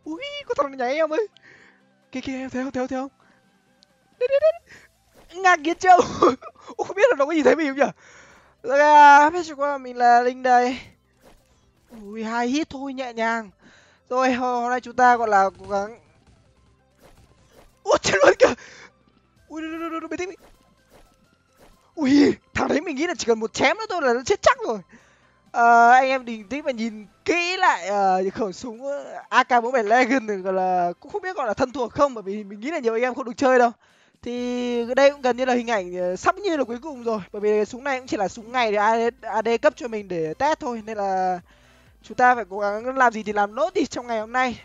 Ui, có thằng nháy em ơi. Kia kia, em thấy không, thấy không? Đấy, đấy, đấy. Ngạc nhiên châu. Ủa, không biết là nó có nhìn thấy mình không nhỉ? Rồi biết qua mình là Linh đây. Ui, 2 hit thôi, nhẹ nhàng. Rồi, hôm nay chúng ta gọi là cố gắng. Ui, chết luôn kìa. Ui, bình tĩnh. Ui, thằng đấy mình nghĩ là chỉ cần một chém nữa thôi là nó chết chắc rồi. Anh em bình tĩnh và nhìn kỹ lại khẩu súng AK-47 Legend gọi là cũng không biết gọi là thân thuộc không, bởi vì mình nghĩ là nhiều anh em không được chơi đâu. Thì đây cũng gần như là hình ảnh sắp như là cuối cùng rồi, bởi vì súng này cũng chỉ là súng ngày để AD cấp cho mình để test thôi, nên là chúng ta phải cố gắng làm gì thì làm nốt đi trong ngày hôm nay.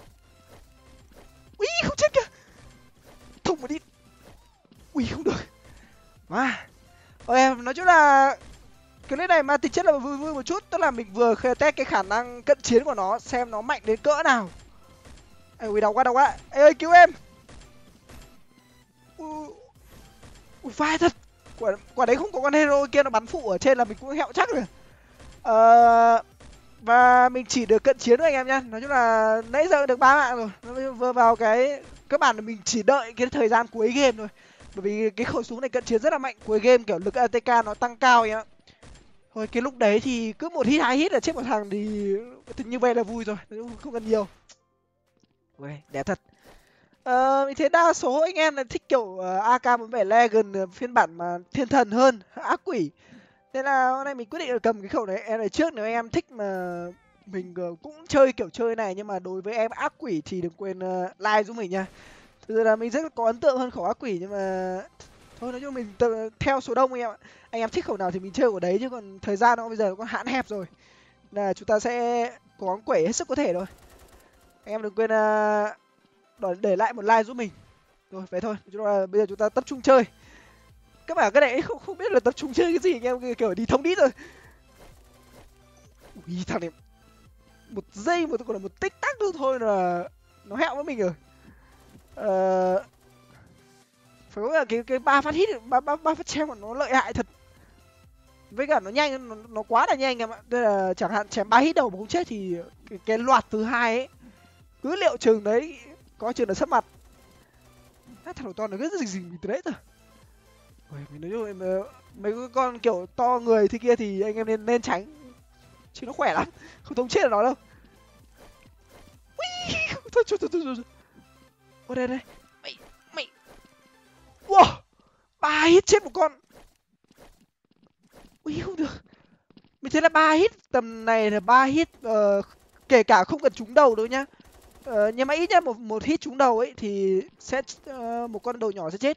Ui, không chết kìa. Thùng một đi. Ui, không được. Mà em nói chung là cái clip này mà tính chất là vui vui một chút, tức là mình vừa test cái khả năng cận chiến của nó xem nó mạnh đến cỡ nào. Ui, đau quá. Ê ơi, cứu em. Ui, vai thật. Quả đấy không có con hero kia nó bắn phụ ở trên là mình cũng hẹo chắc rồi. Và mình chỉ được cận chiến thôi anh em nhá. Nói chung là nãy giờ được 3 mạng rồi. Nó vừa vào cái các bạn là mình chỉ đợi cái thời gian cuối game thôi. Bởi vì cái khẩu súng này cận chiến rất là mạnh, cuối game kiểu lực ATK nó tăng cao nhá. Thôi cái lúc đấy thì cứ một hit 2 hit là chết một thằng thì như vậy là vui rồi, không cần nhiều. Ui, đẹp thật. Mình thấy đa số anh em là thích kiểu AK-47 Legend phiên bản mà thiên thần hơn ác quỷ. Thế là hôm nay mình quyết định là cầm cái khẩu này em này trước, nếu em thích mà mình cũng chơi kiểu chơi này, nhưng mà đối với em ác quỷ thì đừng quên like giúp mình nha. Thực sự là mình rất có ấn tượng hơn khẩu ác quỷ, nhưng mà thôi nói chung mình theo số đông anh em ạ. Anh em thích khẩu nào thì mình chơi của đấy, chứ còn thời gian nó bây giờ nó có hạn hẹp rồi, là chúng ta sẽ cố gắng quẩy hết sức có thể thôi. Anh em đừng quên để lại một like giúp mình. Rồi vậy thôi, chúng là bây giờ chúng ta tập trung chơi. Các bạn cái này không biết là tập trung chơi cái gì, anh em kiểu đi thông đít rồi. Ui, thằng này một giây một còn là một tích tắc nữa thôi là nó hẹo với mình rồi. Phải nói là cái 3 phát hit, ba phát chém của nó lợi hại thật. Với cả nó nhanh, nó quá là nhanh em ạ. Tức là chẳng hạn chém 3 hit đầu mà không chết thì cái loạt thứ hai ấy cứ liệu chừng đấy có chừng là sấp mặt. Thằng đầu to nó cứ gì mình từ đấy thôi. Mình nói chung là mấy con kiểu to người thế kia thì anh em nên tránh, chứ nó khỏe lắm, không thống chết được nó đâu. Ui, thôi. Ô đây mày wow, 3 hit chết một con. Ui, không được. Mình thấy là 3 hit tầm này là 3 hit kể cả không cần trúng đầu đâu nhá. Nhưng mà ít nhất một hit trúng đầu ấy thì sẽ một con đầu nhỏ sẽ chết.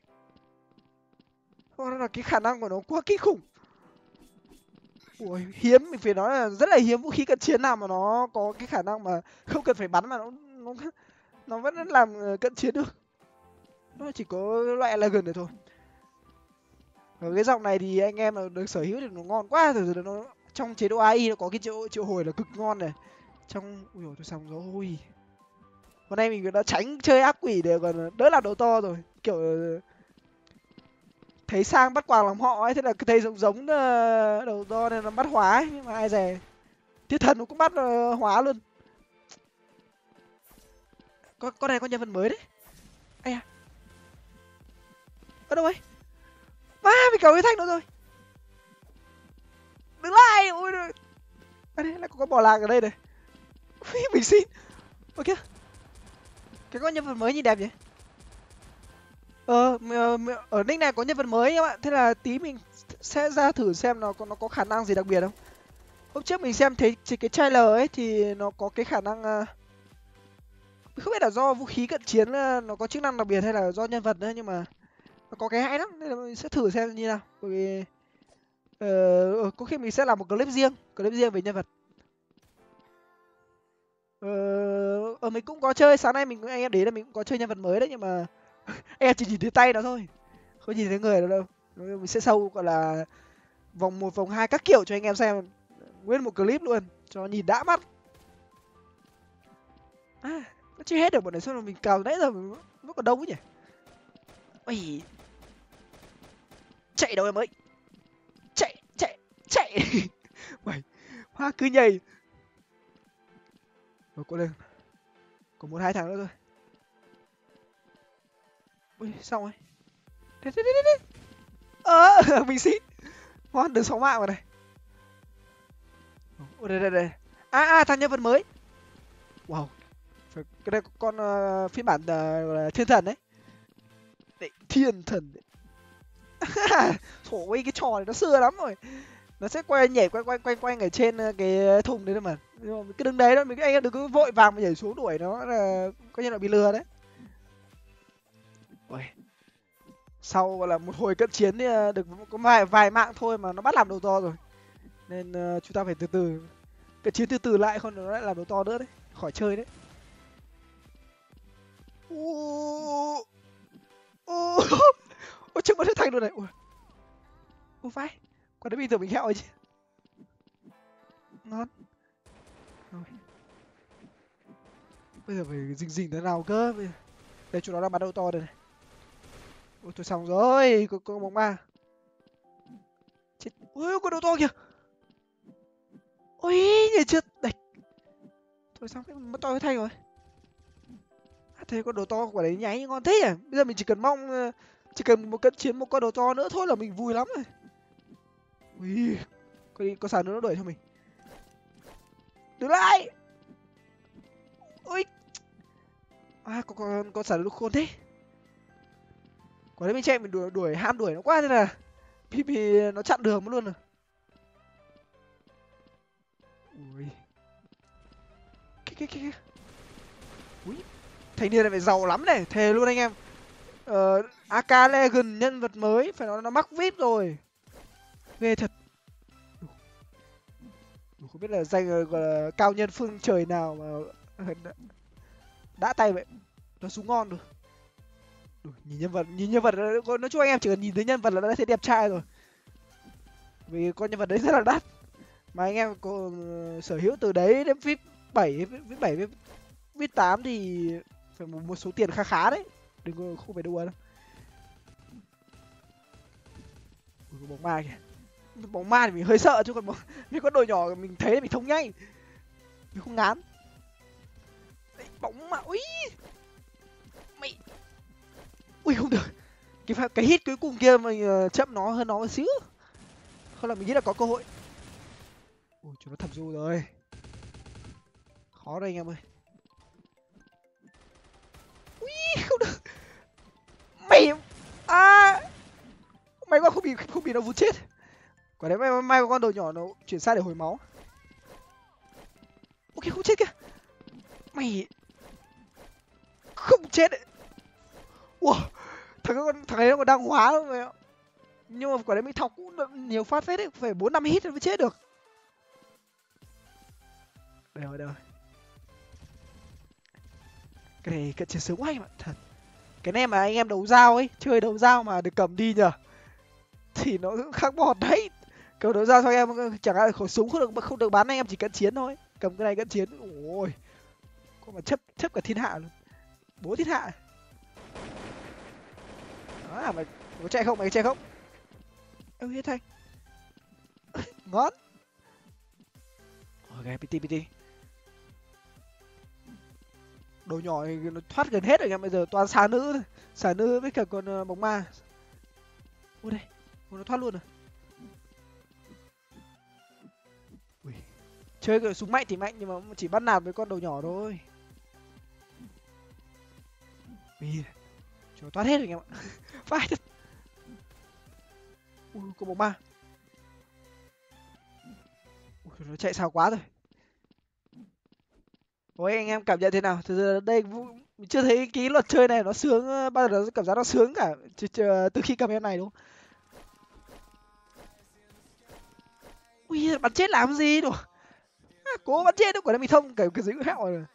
Đó là cái khả năng của nó quá kinh khủng. Ui, hiếm, mình phải nói là rất là hiếm vũ khí cận chiến nào mà nó có cái khả năng mà không cần phải bắn mà nó vẫn làm cận chiến được. Nó chỉ có loại là gần này thôi. Ở cái dòng này thì anh em mà được sở hữu thì nó ngon quá rồi, nó trong chế độ AI nó có cái triệu hồi là cực ngon này. Trong ui rồi, tôi xong rồi. Hôm nay mình đã tránh chơi ác quỷ để còn đỡ làm đầu to rồi. Kiểu thấy sang bắt quàng làm họ ấy, thế là thấy giống đầu to nên nó bắt hóa ấy, nhưng mà ai dè thiết thần nó cũng bắt hóa luôn. Con này có nhân vật mới đấy. Ây à, ở đâu ấy? Mình cầu cái thanh nữa rồi. Đừng lại. Ui, đây lại có con bò lạc ở đây này. Ui, mình xin. Ôi kìa, cái con nhân vật mới nhìn đẹp vậy. Ở nick này có nhân vật mới các bạn, thế là tí mình sẽ ra thử xem nó có khả năng gì đặc biệt không. Hôm trước mình xem thấy chỉ cái trailer ấy thì nó có cái khả năng không biết là do vũ khí cận chiến nó có chức năng đặc biệt hay là do nhân vật nữa, nhưng mà nó có cái hay lắm, nên là mình sẽ thử xem như nào. Bởi vì có khi mình sẽ làm một clip riêng về nhân vật. Mình cũng có chơi, sáng nay anh em để là mình cũng có chơi nhân vật mới đấy, nhưng mà em chỉ nhìn thấy tay nó thôi, không nhìn thấy người nó đâu. Mình sẽ sâu gọi là vòng 1 vòng 2 các kiểu cho anh em xem nguyên một clip luôn cho nhìn đã mắt. Nó chưa hết được bọn này, sao mà mình cào nãy giờ nó còn đông ấy nhỉ. Ôi, chạy đâu em ơi, chạy. Mày hoa cứ nhảy. Rồi, Còn 1-2 thằng nữa thôi. Ui xong rồi. Đấy. Mình xin. Ngon, được 6 mạng rồi này. Ôi đây. Thằng nhân vật mới. Wow. Cái đây con phiên bản gọi là thiên thần đấy. Đấy, thiên thần. Trời ơi cái trò này nó xưa lắm rồi. Nó sẽ nhảy quanh ở trên cái thùng đấy thôi mà. Nhưng mà cứ đứng đấy thôi, anh em đừng có vội vàng mà nhảy xuống đuổi nó là coi như là bị lừa đấy. Ôi. Sau gọi là một hồi cận chiến thì được có vài mạng thôi mà nó bắt làm đầu to rồi. Nên chúng ta phải từ từ cận chiến từ từ lại, không nó lại làm đầu to nữa đấy, khỏi chơi đấy. Ôi trước mắt thành luôn này. Ôi phải, còn đấy bình thường mình hẹo rồi chứ. Ngon. Rồi. Bây giờ phải rình thế nào cơ bây giờ. Đây chỗ nó đang bắn đầu to đây này. Ôi tôi xong rồi, có bóng ma. Chết. Ôi con đầu to kìa. Ôi nhảy chưa đạch. Thôi xong cái mất to cái thanh rồi. Thế con đồ to quả đấy nháy ngon thế à. Bây giờ mình chỉ cần mong chỉ cần một cận chiến một con đồ to nữa thôi là mình vui lắm rồi. Ui, có sàn nữa nó đuổi theo mình. Đứng lại. Ui. Con sàn nó khôn thế. Quả đấy mình chạy mình đuổi ham đuổi nó quá thế là vì nó chặn đường luôn rồi. Ui. Cái. Ui. Thanh niên này phải giàu lắm này, thề luôn anh em. AK Legend nhân vật mới, phải nói nó mắc VIP rồi. Ghê thật. Không biết là danh gọi là cao nhân phương trời nào mà đã tay vậy. Nó súng ngon rồi. Nhìn nhân vật nói chung anh em chỉ cần nhìn thấy nhân vật là đã thấy đẹp trai rồi. Vì con nhân vật đấy rất là đắt. Mà anh em có sở hữu từ đấy đến VIP 7, VIP 8 thì phải một số tiền khá đấy, không phải đùa đâu. Có bóng ma kìa. Bóng ma thì mình hơi sợ chứ còn mấy con đồ nhỏ mình thấy mình thông nhanh, mình không ngán. Đấy, bóng ma. Ui mày. Ui không được, cái hit cuối cùng kia mình chậm nó hơn nó một xíu, không là mình nghĩ là có cơ hội. Ui chúng nó thầm du rồi, khó đây anh em ơi. Không được. Mày may quá không bị nó vụt chết. Quả đấy may con đồ nhỏ nó chuyển sang để hồi máu. Ok không chết kìa. Mày không chết đấy. Ủa thằng ấy nó còn đang hóa luôn rồi. Nhưng mà quả đấy mình thọc cũng nhiều phát phết đấy, phải 4-5 hit mới chết được. Đây rồi. Cái này cận chiến sướng quá anh ạ, thật. Cái này mà anh em đấu dao ấy, chơi đấu dao mà được cầm đi nhờ thì nó cũng khác bọt đấy. Cầm đấu dao cho em chẳng hạn khẩu súng không được bắn, anh em chỉ cận chiến thôi. Cầm cái này cận chiến, ôi có mà chấp cả thiên hạ luôn, 4 thiên hạ. Đó, mày có chạy không, em hết thanh. Ngon. Ok PT. Đồ nhỏ thì nó thoát gần hết rồi em, bây giờ toàn xà nữ với cả con bóng ma. Ui đây, nó thoát luôn rồi. Ui. Chơi cái súng mạnh thì mạnh nhưng mà chỉ bắt nạt với con đầu nhỏ thôi. Ui, chúng nó thoát hết rồi em ạ. Phải thật. Ui, có bóng ma. Ui, nó chạy sao quá rồi. Ôi anh em cảm nhận thế nào? Thực ra đây mình chưa thấy cái luật chơi này nó sướng bao giờ, cảm giác nó sướng cả từ khi cầm em này đúng không? Ui bắn chết làm gì đâu. Cố bắn chết đâu, quả này mình thông cái dính hẹo rồi.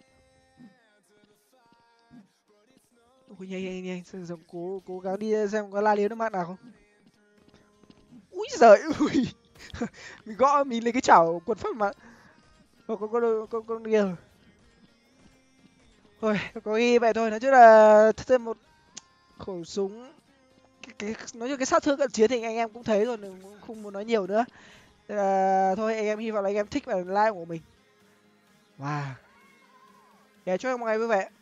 Ui nhanh cố gắng đi xem có la liếm nước mắt nào không. Úi giời ui. Mình gõ mình lấy cái chảo quần pháp mà. Con kia rồi. Thôi có ghi vậy thôi, nói chung là thêm một khẩu súng nói chung cái sát thương cận chiến thì anh em cũng thấy rồi, không muốn nói nhiều nữa. Thôi anh em hy vọng là anh em thích và like của mình. Wow, chúc mọi người vui vẻ.